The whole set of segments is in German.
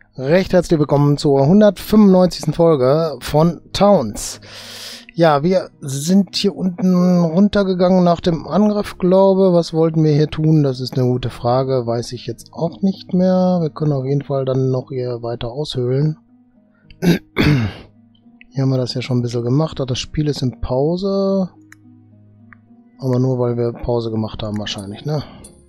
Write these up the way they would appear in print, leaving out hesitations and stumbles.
Recht herzlich willkommen zur 195. Folge von Towns. Ja, wir sind hier unten runtergegangen nach dem Angriff, glaube. Was wollten wir hier tun? Das ist eine gute Frage. Weiß ich jetzt auch nicht mehr. Wir können auf jeden Fall dann noch hier weiter aushöhlen. Hier haben wir das ja schon ein bisschen gemacht. Das Spiel ist in Pause. Aber nur, weil wir Pause gemacht haben wahrscheinlich, ne?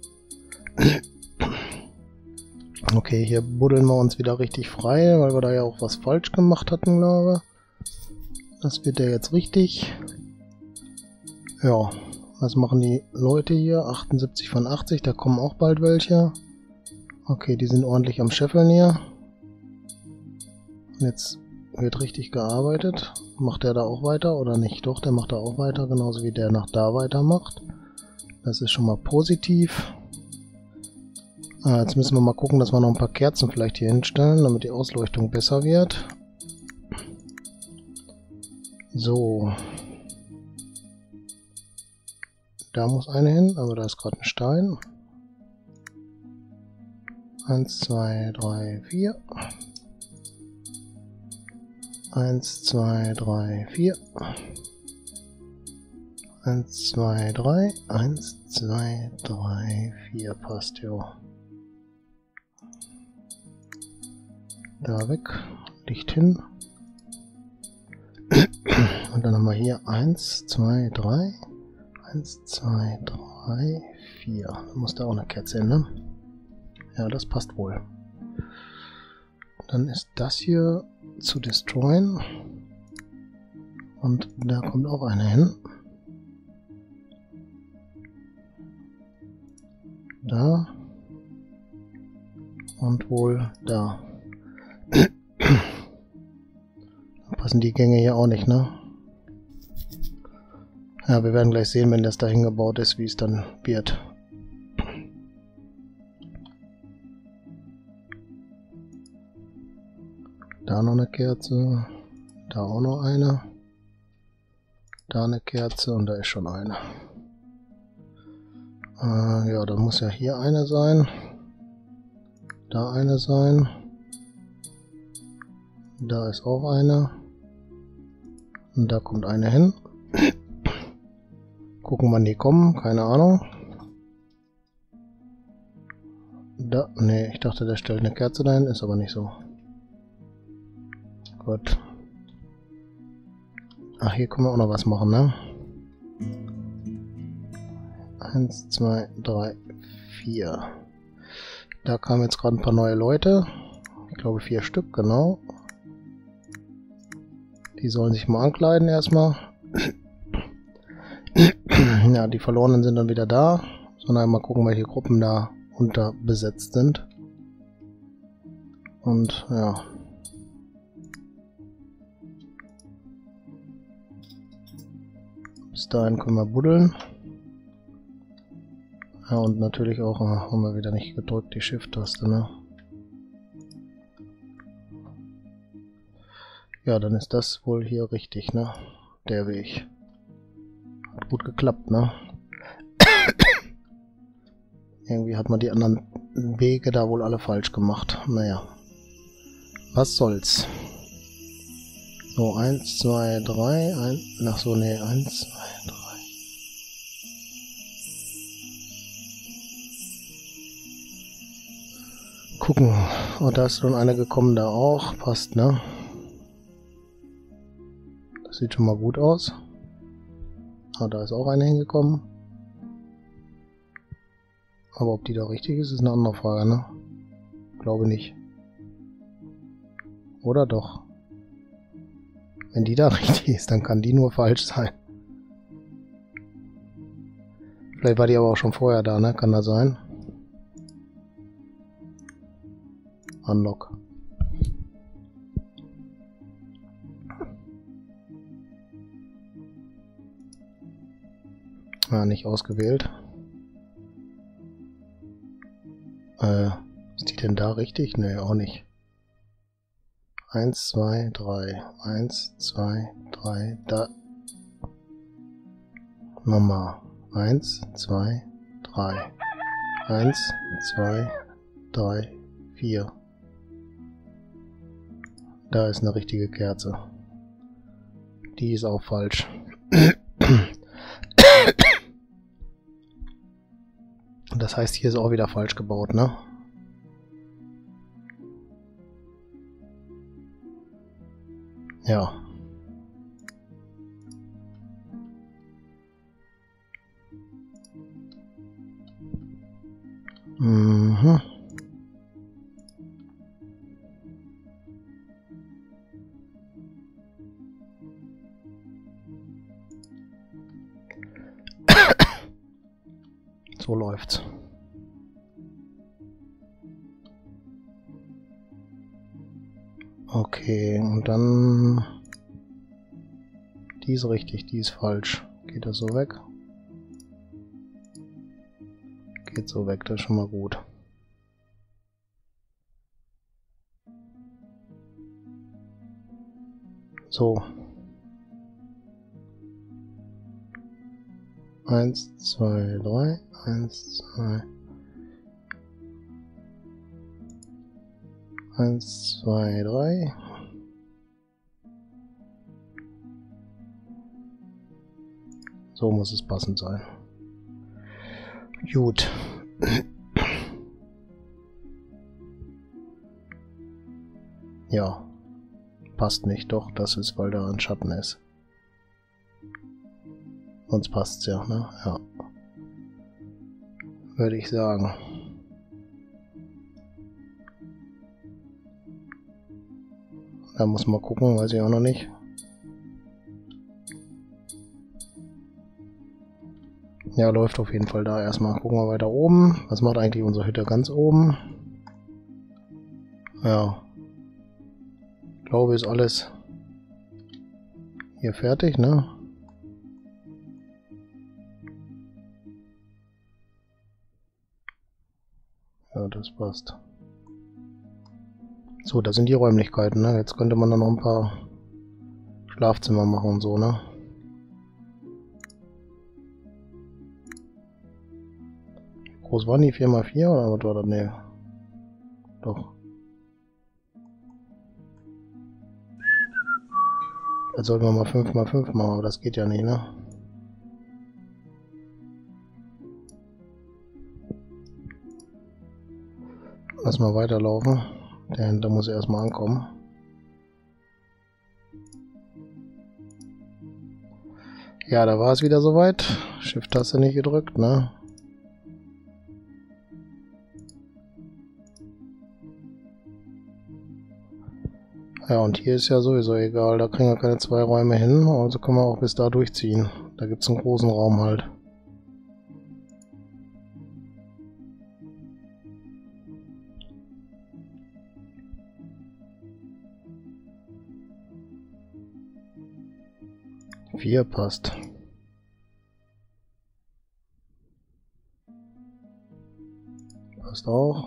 Okay, hier buddeln wir uns wieder richtig frei, weil wir da ja auch was falsch gemacht hatten, glaube ich. Das wird ja jetzt richtig. Ja, was machen die Leute hier? 78 von 80, da kommen auch bald welche. Okay, die sind ordentlich am Scheffeln hier. Und jetzt wird richtig gearbeitet. Macht der da auch weiter oder nicht? Doch, der macht da auch weiter, genauso wie der nach da weitermacht. Das ist schon mal positiv. Jetzt müssen wir mal gucken, dass wir noch ein paar Kerzen vielleicht hier hinstellen, damit die Ausleuchtung besser wird. So. Da muss eine hin, aber da ist gerade ein Stein. 1, 2, 3, 4. 1, 2, 3, 4. 1, 2, 3. 1, 2, 3, 4. Passt, jo. Da weg, Licht hin. Und dann haben wir hier 1, 2, 3. 1, 2, 3, 4. Da muss da auch eine Kerze hin, ne? Ja, das passt wohl. Dann ist das hier zu destroyen. Und da kommt auch eine hin. Da. Und wohl da. Passen die Gänge hier auch nicht, ne? Ja, wir werden gleich sehen, wenn das da hingebaut ist, wie es dann wird. Da noch eine Kerze. Da auch noch eine. Da eine Kerze und da ist schon eine. Ja, da muss ja hier eine sein. Da eine sein. Da ist auch eine. Und da kommt eine hin. Gucken, wann die kommen. Keine Ahnung. Da, nee, ich dachte, der stellt eine Kerze dahin. Ist aber nicht so. Gut. Ach, hier können wir auch noch was machen, ne? 1, 2, 3, 4. Da kamen jetzt gerade ein paar neue Leute. Ich glaube 4 Stück, genau. Die sollen sich mal ankleiden erstmal. Ja, die Verlorenen sind dann wieder da. Sondern mal gucken, welche Gruppen da unterbesetzt sind. Und ja. Bis dahin können wir buddeln. Ja, und natürlich auch, haben wir wieder nicht gedrückt, die Shift-Taste, ne? Ja, dann ist das wohl hier richtig, ne? Der Weg. Hat gut geklappt, ne? Irgendwie hat man die anderen Wege da wohl alle falsch gemacht. Naja. Was soll's. So, 1, 2, 3, 1, ach so, ne, 1, 2, 3. Gucken. Oh, da ist schon eine gekommen, da auch. Passt, ne? Das sieht schon mal gut aus. Ah, da ist auch eine hingekommen. Aber ob die da richtig ist, ist eine andere Frage, ne? Glaube nicht. Oder doch? Wenn die da richtig ist, dann kann die nur falsch sein. Vielleicht war die aber auch schon vorher da, ne? Kann das sein? Unlock. Ah, nicht ausgewählt. Ist die denn da richtig? Ne, auch nicht. 1, 2, 3. 1, 2, 3. Da. Nochmal. 1, 2, 3. 1, 2, 3, 4. Da ist eine richtige Kerze. Die ist auch falsch. Das heißt, hier ist auch wieder falsch gebaut, ne? Ja. Mhm. So läuft's. Okay, und dann... Die ist richtig, die ist falsch. Geht das so weg? Geht so weg, das ist schon mal gut. So. 1, 2, 3. 1, 2. 1, 2, 3. So muss es passend sein. Gut. Ja. Passt nicht, doch, das ist, weil da ein Schatten ist. Sonst passt's ja, ne? Ja. Würde ich sagen. Da muss man gucken, weiß ich auch noch nicht. Ja, läuft auf jeden Fall da erstmal. Gucken wir weiter oben. Was macht eigentlich unsere Hütte ganz oben? Ja. Ich glaube, ist alles hier fertig, ne? Ja, das passt. So, das sind die Räumlichkeiten, ne? Jetzt könnte man da noch ein paar Schlafzimmer machen und so, ne? Wie groß waren die? 4x4 oder was war das? Ne. Doch. Jetzt sollten wir mal 5x5 machen, aber das geht ja nicht, ne? Lass mal weiterlaufen. Der Händler muss erstmal ankommen. Ja, da war es wieder soweit. Shift-Taste nicht gedrückt, ne? Ja, und hier ist ja sowieso egal. Da kriegen wir keine 2 Räume hin. Also können wir auch bis da durchziehen. Da gibt es einen großen Raum halt. Vier passt. Passt auch.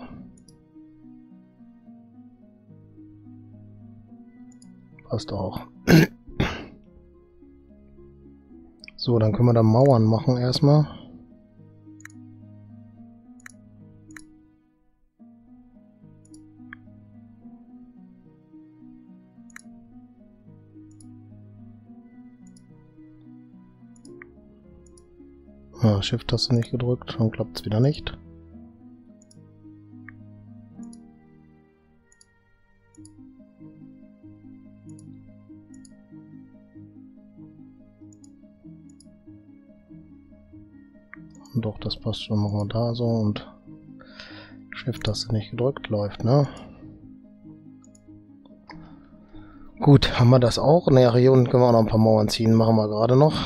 Passt auch. So, dann können wir da Mauern machen erstmal. Ja, Shift-Taste nicht gedrückt, dann klappt es wieder nicht. Doch, das passt schon. Machen wir da so und Shift-Taste nicht gedrückt, läuft, ne? Gut, haben wir das auch? Ne, hier unten können wir auch noch ein paar Mauern ziehen. Machen wir gerade noch.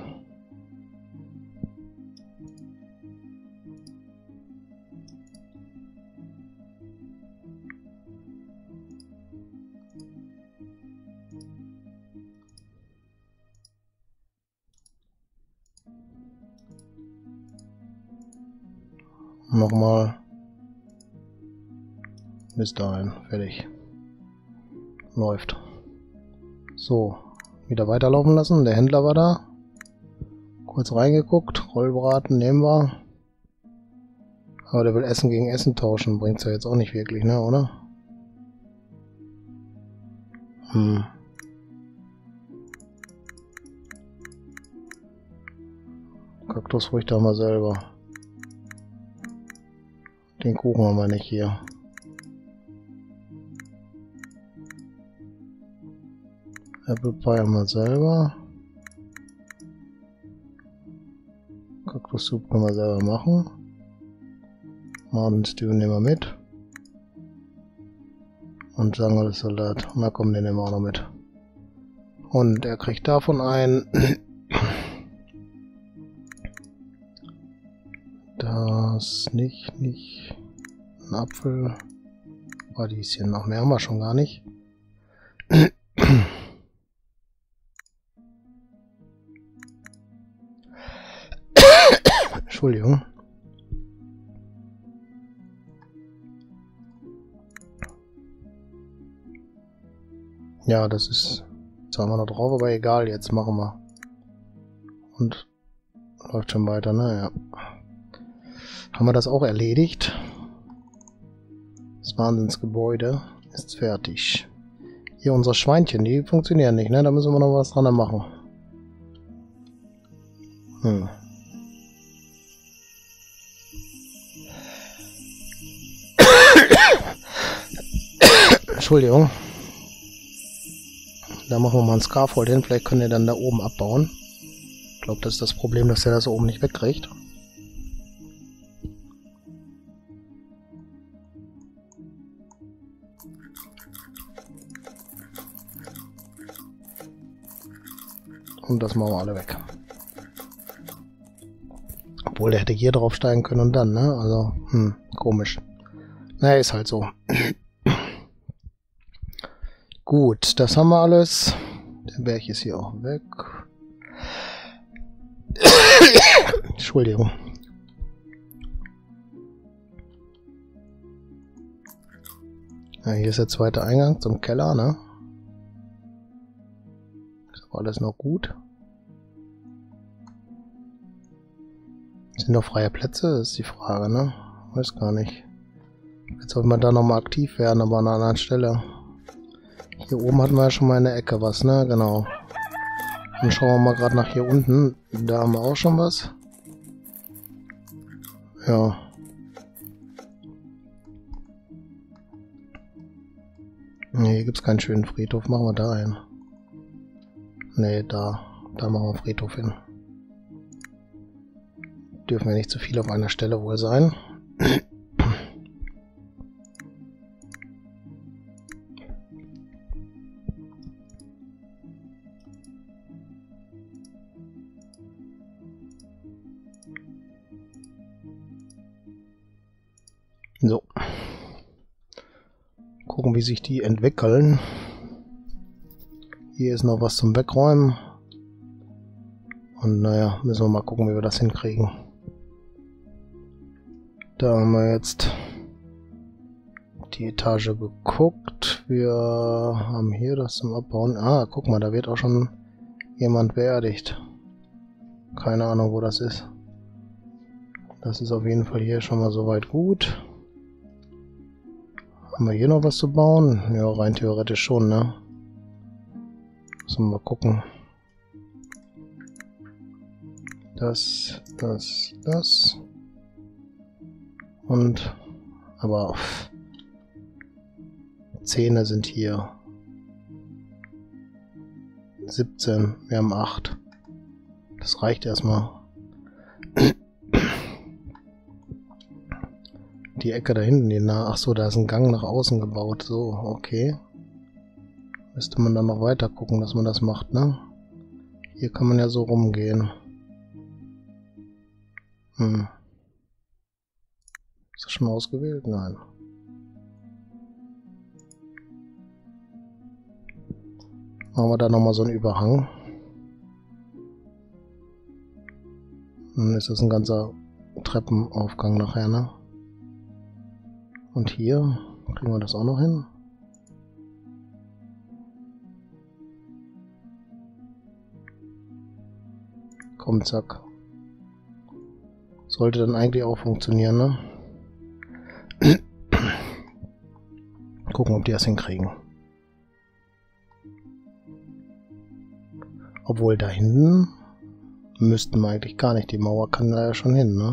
Nochmal. Bis dahin. Fertig. Läuft. So. Wieder weiterlaufen lassen. Der Händler war da. Kurz reingeguckt. Rollbraten nehmen wir. Aber der will Essen gegen Essen tauschen. Bringt's ja jetzt auch nicht wirklich, ne, oder? Kaktusfrüchte haben wir selber. Den Kuchen haben wir nicht hier. Apple Pie haben wir selber. Kaktussuppe können wir selber machen. Madenstew nehmen wir mit. Und Sangelsalat. Na komm, den nehmen wir auch noch mit. Und er kriegt davon ein. Das nicht. Ein Apfel. Radieschen. Noch mehr haben wir schon gar nicht. Entschuldigung. Ja, das ist... Jetzt haben wir noch drauf, aber egal, jetzt machen wir. Und läuft schon weiter, ne? Ja. Haben wir das auch erledigt? Das Wahnsinnsgebäude ist fertig. Hier unsere Schweinchen, die funktionieren nicht, ne? Da müssen wir noch was dran machen. Entschuldigung. Da machen wir mal ein Scaffold hin. Vielleicht können wir dann da oben abbauen. Ich glaube, das ist das Problem, dass er das oben nicht wegkriegt. Und das machen wir alle weg. Obwohl, der hätte hier drauf steigen können und dann, ne? Also, komisch. Naja, ist halt so. Gut, das haben wir alles. Der Berg ist hier auch weg. Entschuldigung. Ja, hier ist der zweite Eingang zum Keller, ne? Ist aber alles noch gut. Sind noch freie Plätze? Das ist die Frage, ne? Weiß gar nicht. Jetzt soll man da nochmal aktiv werden, aber an einer anderen Stelle. Hier oben hatten wir ja schon mal in der Ecke was, ne? Genau. Dann schauen wir mal gerade nach hier unten. Da haben wir auch schon was. Ja. Ne, hier gibt es keinen schönen Friedhof. Machen wir da hin. Ne, da. Da machen wir einen Friedhof hin. Dürfen wir nicht zu viel auf einer Stelle wohl sein. So. Gucken, wie sich die entwickeln. Hier ist noch was zum Wegräumen. Und naja, müssen wir mal gucken, wie wir das hinkriegen. Da haben wir jetzt die Etage geguckt. Wir haben hier das zum Abbauen. Ah, guck mal, da wird auch schon jemand beerdigt. Keine Ahnung, wo das ist. Das ist auf jeden Fall hier schon mal soweit gut. Haben wir hier noch was zu bauen? Ja, rein theoretisch schon, ne? Müssen wir mal gucken. Das. Und, aber Zähne sind hier. 17, wir haben 8. Das reicht erstmal. Die Ecke da hinten, die ach so, da ist ein Gang nach außen gebaut. So, okay. Müsste man dann noch weiter gucken, dass man das macht, ne? Hier kann man ja so rumgehen. Ist das schon ausgewählt? Nein. Machen wir da nochmal so einen Überhang. Dann ist das ein ganzer Treppenaufgang nachher, ne? Und hier kriegen wir das auch noch hin. Komm, zack. Sollte dann eigentlich auch funktionieren, ne? Gucken, ob die das hinkriegen. Obwohl da hinten müssten wir eigentlich gar nicht. Die Mauer kann da ja schon hin, ne?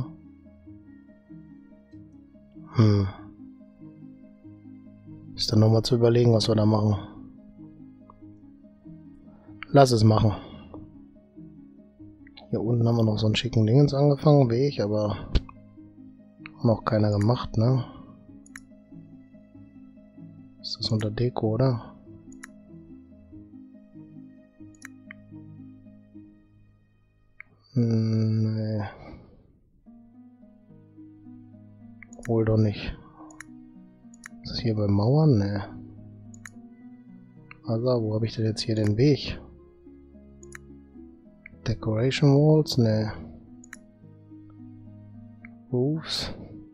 Ist dann nochmal zu überlegen, was wir da machen. Lass es machen. Hier unten haben wir noch so einen schicken Dingens angefangen, Weg, aber noch keiner gemacht, ne? Ist das unter Deko, oder? Nee. Wohl doch nicht. Ist das hier bei Mauern? Nee. Also, wo habe ich denn jetzt hier den Weg? Decoration Walls? Nee. Roofs?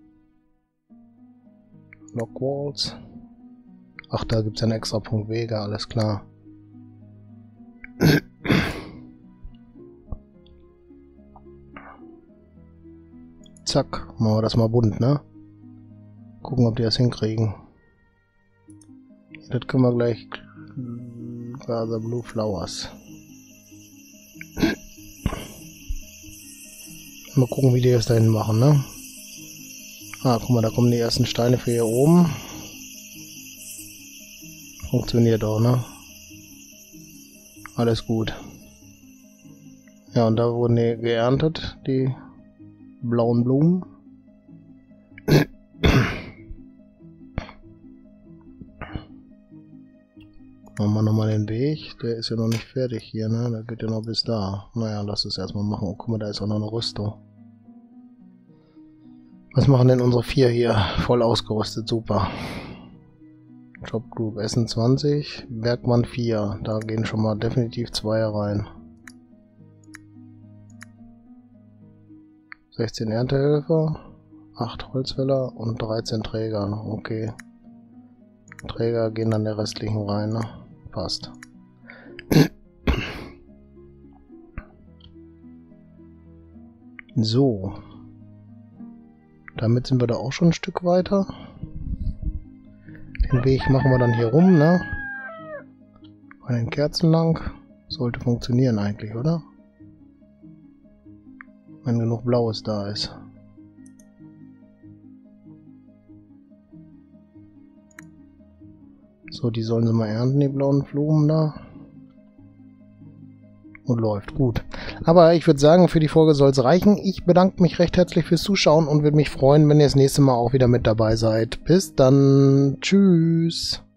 Lock Walls? Ach, da gibt es einen extra Punkt Wege, alles klar. Zack, machen wir das mal bunt, ne? Gucken, ob die das hinkriegen. Das können wir gleich. Gaza Blue Flowers. Mal gucken, wie die das da hinten machen, ne? Ah, guck mal, da kommen die ersten Steine für hier oben. Funktioniert auch, ne? Alles gut. Ja, und da wurden die geerntet, die blauen Blumen. Machen wir nochmal den Weg. Der ist ja noch nicht fertig hier, ne? Der geht ja noch bis da. Naja, lass es erstmal machen. Oh, guck mal, da ist auch noch eine Rüstung. Was machen denn unsere 4 hier? Voll ausgerüstet, super. Job Group Essen 20, Bergmann 4. Da gehen schon mal definitiv 2 rein. 16 Erntehelfer, 8 Holzfäller und 13 Träger. Okay. Träger gehen dann der restlichen rein, ne? Passt. So. Damit sind wir da auch schon ein Stück weiter. Den Weg machen wir dann hier rum, ne? Bei den Kerzen lang. Sollte funktionieren eigentlich, oder? Wenn genug Blaues da ist. So, die sollen sie mal ernten, die blauen Blumen da. Und läuft gut. Aber ich würde sagen, für die Folge soll es reichen. Ich bedanke mich recht herzlich fürs Zuschauen und würde mich freuen, wenn ihr das nächste Mal auch wieder mit dabei seid. Bis dann. Tschüss.